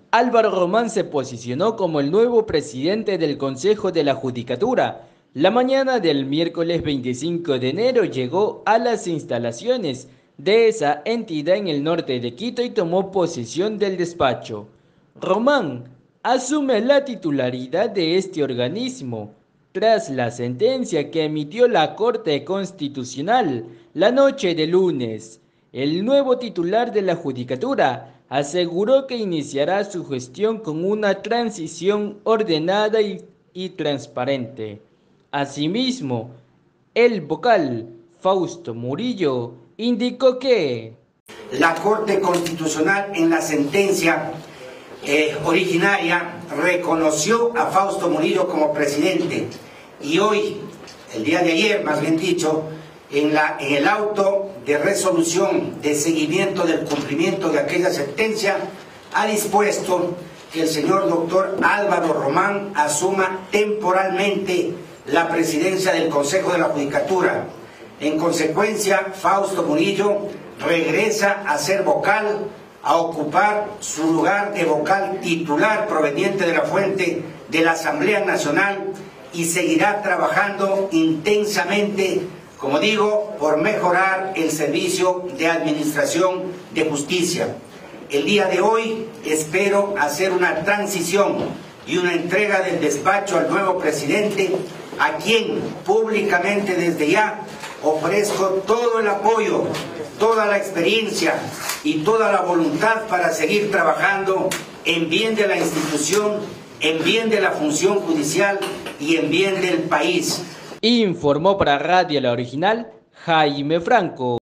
Álvaro Román se posicionó como el nuevo presidente del Consejo de la Judicatura. La mañana del miércoles 25 de enero llegó a las instalaciones de esa entidad en el norte de Quito y tomó posesión del despacho. Román asume la titularidad de este organismo tras la sentencia que emitió la Corte Constitucional la noche de lunes. El nuevo titular de la Judicatura aseguró que iniciará su gestión con una transición ordenada y transparente. Asimismo, el vocal Fausto Murillo indicó que la Corte Constitucional en la sentencia originaria reconoció a Fausto Murillo como presidente y hoy, el día de ayer más bien dicho, en el auto de resolución de seguimiento del cumplimiento de aquella sentencia ha dispuesto que el señor doctor Álvaro Román asuma temporalmente la presidencia del Consejo de la Judicatura. En consecuencia, Fausto Murillo regresa a ser vocal, a ocupar su lugar de vocal titular proveniente de la fuente de la Asamblea Nacional y seguirá trabajando intensamente, como digo, por mejorar el servicio de administración de justicia. El día de hoy espero hacer una transición y una entrega del despacho al nuevo presidente, a quien públicamente desde ya ofrezco todo el apoyo, toda la experiencia y toda la voluntad para seguir trabajando en bien de la institución, en bien de la función judicial y en bien del país. Informó para Radio La Original Jaime Franco.